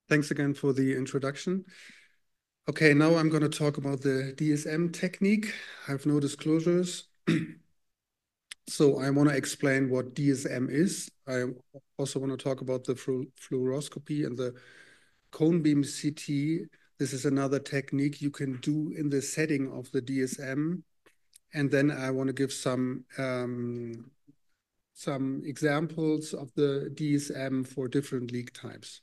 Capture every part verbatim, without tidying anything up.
Thanks again for the introduction. Okay, now I'm going to talk about the D S M technique. I have no disclosures. So I want to explain what D S M is. I also want to talk about the fluoroscopy and the cone beam C T. This is another technique you can do in the setting of the D S M. And then I want to give some, um, some examples of the D S M for different leak types.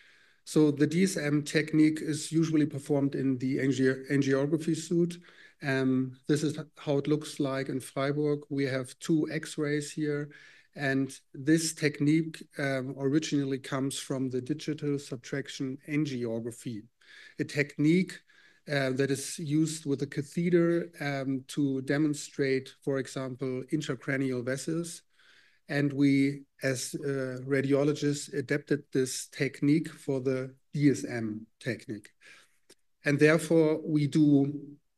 So the D S M technique is usually performed in the angi angiography suite. Um, this is how it looks like in Freiburg. We have two X-rays here. And this technique um, originally comes from the digital subtraction angiography, a technique uh, that is used with a catheter um, to demonstrate, for example, intracranial vessels. And we, as uh, radiologists, adapted this technique for the D S M technique. And therefore, we do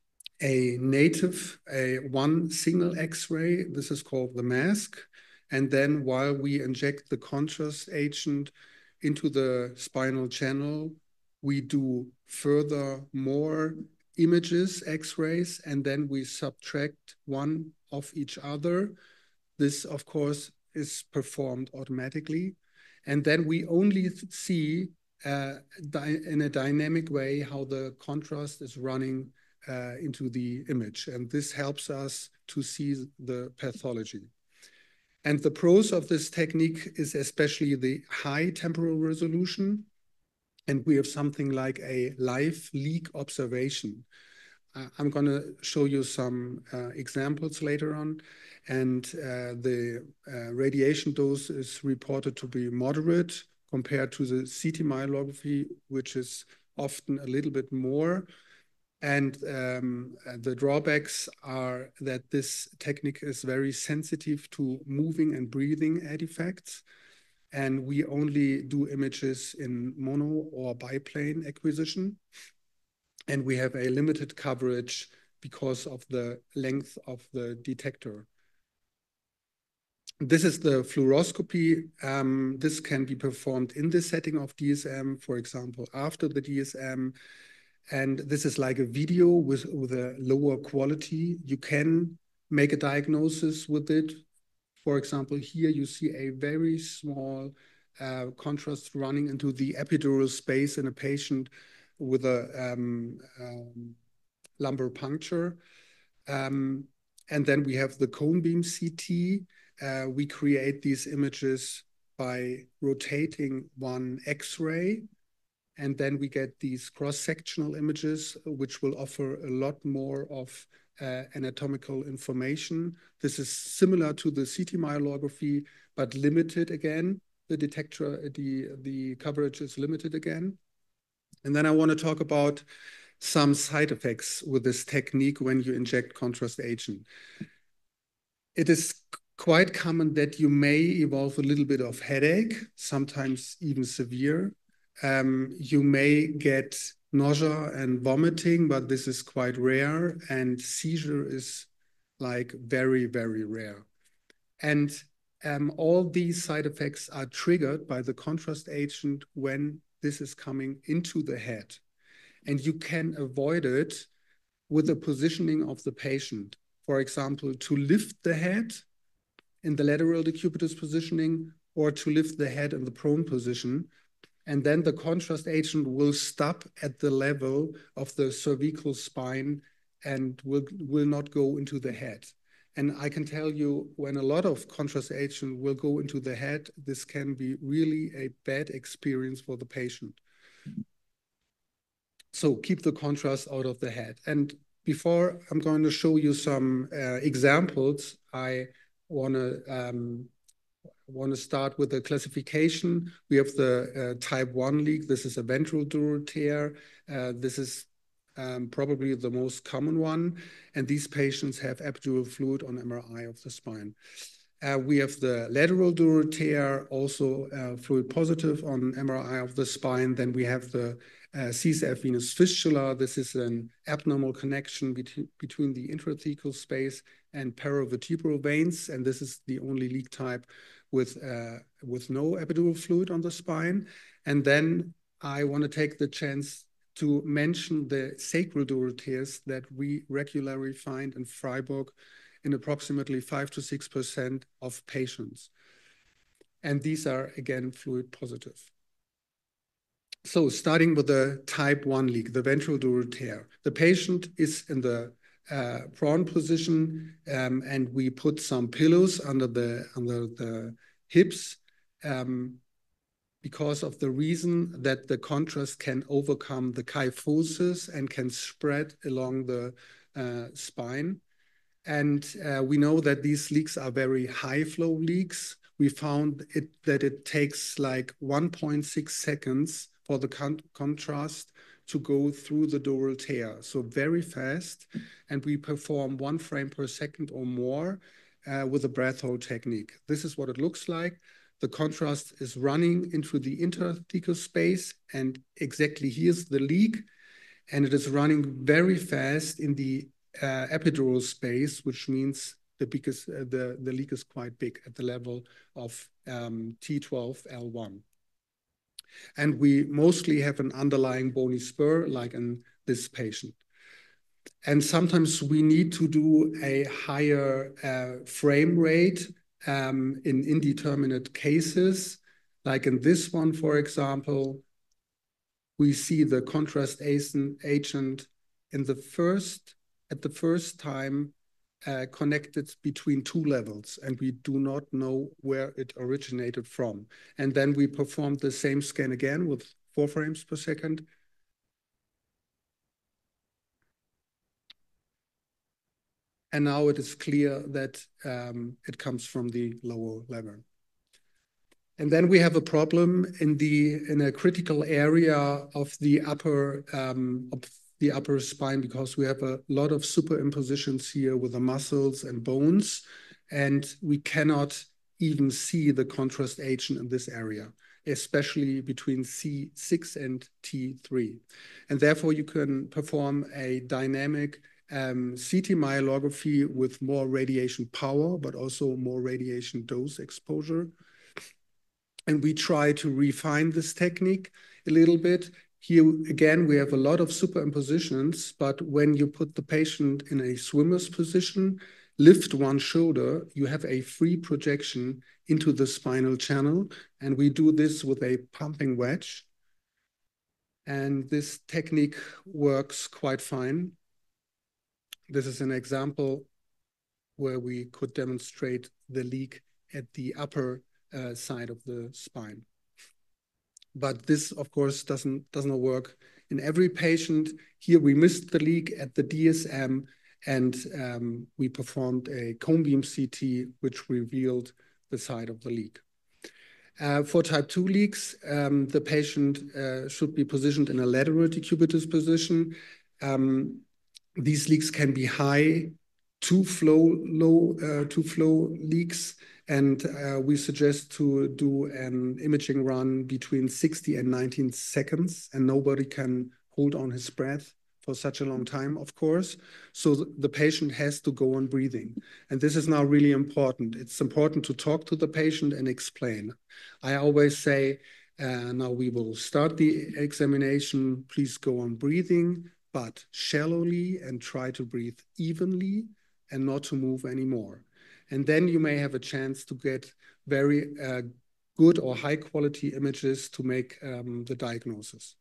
a native, a one single X-ray. This is called the mask. And then while we inject the contrast agent into the spinal channel, we do further more images, X-rays, and then we subtract one of each other. This, of course, is performed automatically. And then we only see uh, in a dynamic way how the contrast is running uh, into the image. And this helps us to see the pathology. And the pros of this technique is especially the high temporal resolution. And we have something like a live leak observation. Uh, I'm going to show you some uh, examples later on. And uh, the uh, radiation dose is reported to be moderate compared to the C T myelography, which is often a little bit more. And um, the drawbacks are that this technique is very sensitive to moving and breathing artifacts. And we only do images in mono or biplane acquisition. And we have a limited coverage because of the length of the detector. This is the fluoroscopy. Um, this can be performed in the setting of D S M, for example, after the D S M. And this is like a video with, with a lower quality. You can make a diagnosis with it. For example, here you see a very small uh, contrast running into the epidural space in a patient with a um, um, lumbar puncture. Um, and then we have the cone beam C T. Uh, we create these images by rotating one X-ray. And then we get these cross-sectional images, which will offer a lot more of uh, anatomical information. This is similar to the C T myelography, but limited again. The detector, the, the coverage is limited again. And then I want to talk about some side effects with this technique when you inject contrast agent. It is quite common that you may evolve a little bit of headache, sometimes even severe. Um, you may get nausea and vomiting, but this is quite rare, and seizure is like very, very rare. And um, all these side effects are triggered by the contrast agent when this is coming into the head. And you can avoid it with the positioning of the patient. For example, to lift the head in the lateral decubitus positioning, or to lift the head in the prone position. And then the contrast agent will stop at the level of the cervical spine and will, will not go into the head. And I can tell you, when a lot of contrast agent will go into the head, this can be really a bad experience for the patient. So keep the contrast out of the head. And before I'm going to show you some uh, examples, I want to um, want to start with the classification. We have the uh, type one leak. This is a ventral dural tear. Uh, this is um, probably the most common one. And these patients have epidural fluid on M R I of the spine. Uh, we have the lateral dural tear, also uh, fluid positive on M R I of the spine. Then we have the uh, C S F-Venous fistula. This is an abnormal connection between, between the intrathecal space and paravertebral veins. And this is the only leak type with, uh, with no epidural fluid on the spine. And then I want to take the chance to mention the sacral dural tears that we regularly find in Freiburg in approximately five to six percent of patients. And these are, again, fluid positive. So starting with the type one leak, the ventral dural tear. The patient is in the uh, prone position, um, and we put some pillows under the, under the hips um, because of the reason that the contrast can overcome the kyphosis and can spread along the uh, spine. And uh, we know that these leaks are very high flow leaks. We found it, that it takes like one point six seconds for the con contrast to go through the dural tear. So very fast. And we perform one frame per second or more uh, with a breath hold technique. This is what it looks like. The contrast is running into the interthecal space, and exactly here's the leak. And it is running very fast in the uh, epidural space, which means the, biggest, uh, the, the leak is quite big at the level of um, T twelve L one. And we mostly have an underlying bony spur, like in this patient. And sometimes we need to do a higher uh, frame rate um, in indeterminate cases. Like in this one, for example, we see the contrast agent in the first, at the first time uh, connected between two levels, and we do not know where it originated from. And then we perform the same scan again with four frames per second. And now it is clear that um, it comes from the lower level. And then we have a problem in the in a critical area of the upper um, of the upper spine, because we have a lot of superimpositions here with the muscles and bones, and we cannot even see the contrast agent in this area, especially between C six and T three. And therefore, you can perform a dynamic um, C T myelography with more radiation power, but also more radiation dose exposure. And we try to refine this technique a little bit. Here, again, we have a lot of superimpositions, but when you put the patient in a swimmer's position, lift one shoulder, you have a free projection into the spinal channel. And we do this with a pumping wedge. And this technique works quite fine. This is an example where we could demonstrate the leak at the upper uh, side of the spine. But this, of course, doesn't, doesn't work in every patient. Here we missed the leak at the D S M, and um, we performed a cone beam C T, which revealed the side of the leak. Uh, for type two leaks, um, the patient uh, should be positioned in a lateral decubitus position. Um, these leaks can be high, two flow, low, uh, two flow leaks. And uh, we suggest to do an imaging run between sixty and nineteen seconds, and nobody can hold on his breath for such a long time, of course. So the patient has to go on breathing. And this is now really important. It's important to talk to the patient and explain. I always say, uh, now we will start the examination, please go on breathing, but shallowly, and try to breathe evenly and not to move anymore. And then you may have a chance to get very uh, good or high quality images to make um, the diagnosis.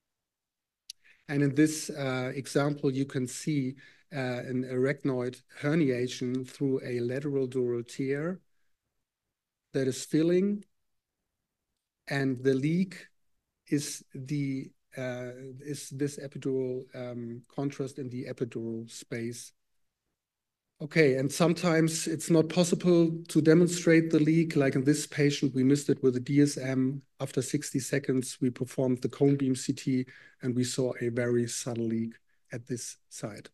And in this uh, example, you can see uh, an arachnoid herniation through a lateral dural tear that is filling, and the leak is the uh, is this epidural um, contrast in the epidural space. Okay, and sometimes it's not possible to demonstrate the leak. Like in this patient, we missed it with a D S M. After sixty seconds, we performed the cone beam C T, and we saw a very subtle leak at this site.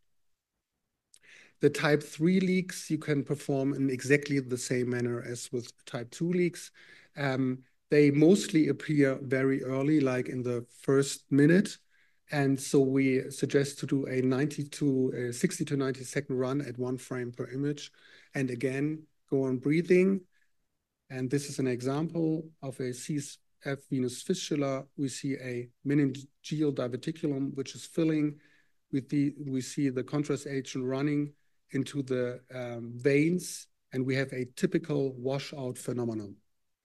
The type three leaks you can perform in exactly the same manner as with type two leaks. Um, they mostly appear very early, like in the first minute. And so we suggest to do a ninety to a sixty to ninety second run at one frame per image. And again, go on breathing. And this is an example of a C F venous fistula, we see a meningeal diverticulum, which is filling. With the, we see the contrast agent running into the um, veins, and we have a typical washout phenomenon.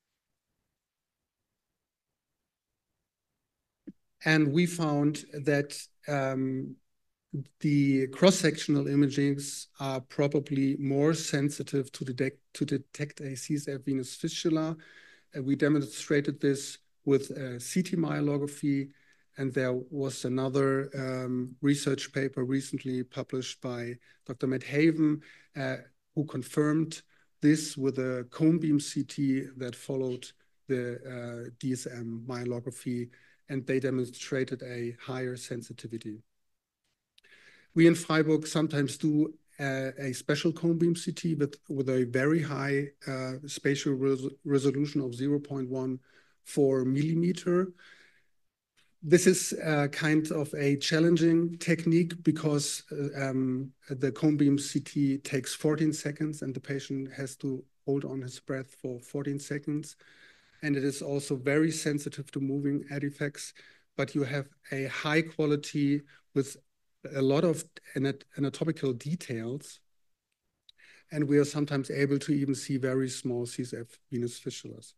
And we found that um, the cross-sectional imagings are probably more sensitive to detect, to detect a C S F venous fistula. And we demonstrated this with uh, C T myelography, and there was another um, research paper recently published by Doctor Matt Haven, uh, who confirmed this with a cone beam C T that followed the uh, D S M myelography, and they demonstrated a higher sensitivity. We in Freiburg sometimes do uh, a special cone beam C T with, with a very high uh, spatial res resolution of zero point one four millimeter. This is uh, kind of a challenging technique because uh, um, the cone beam C T takes fourteen seconds and the patient has to hold on his breath for fourteen seconds. And it is also very sensitive to moving artifacts, but you have a high quality with a lot of anatomical details. And we are sometimes able to even see very small C S F venous fistulas.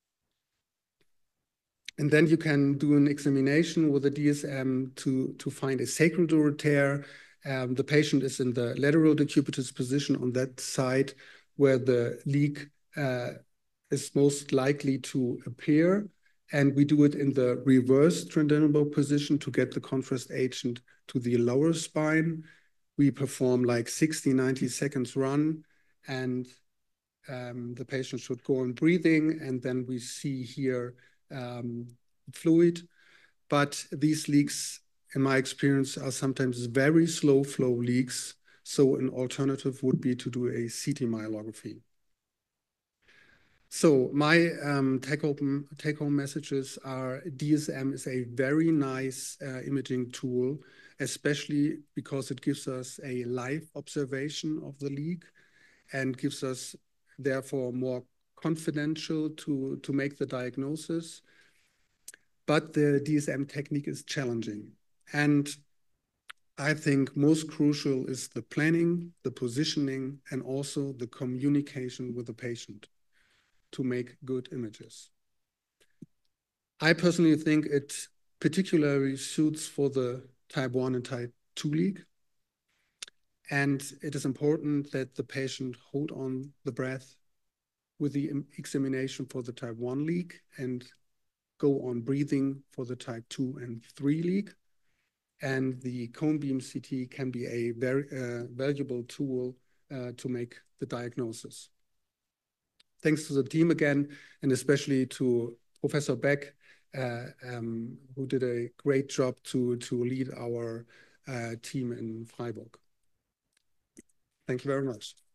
And then you can do an examination with a D S M to, to find a sacral dural tear. Um, the patient is in the lateral decupitous position on that side where the leak uh, is most likely to appear. And we do it in the reverse transdermal position to get the contrast agent to the lower spine. We perform like sixty, ninety seconds run, and um, the patient should go on breathing, and then we see here um, fluid. But these leaks, in my experience, are sometimes very slow flow leaks. So an alternative would be to do a C T myelography. So my um, take-home take-home messages are D S M is a very nice uh, imaging tool, especially because it gives us a live observation of the leak and gives us, therefore, more confidential to, to make the diagnosis. But the D S M technique is challenging. And I think most crucial is the planning, the positioning, and also the communication with the patient to make good images. I personally think it particularly suits for the type one and type two leak. And it is important that the patient hold on the breath with the examination for the type one leak and go on breathing for the type two and three leak. And the cone beam C T can be a very uh, valuable tool uh, to make the diagnosis. Thanks to the team again, and especially to Professor Beck, uh, um, who did a great job to, to lead our uh, team in Freiburg. Thank you very much.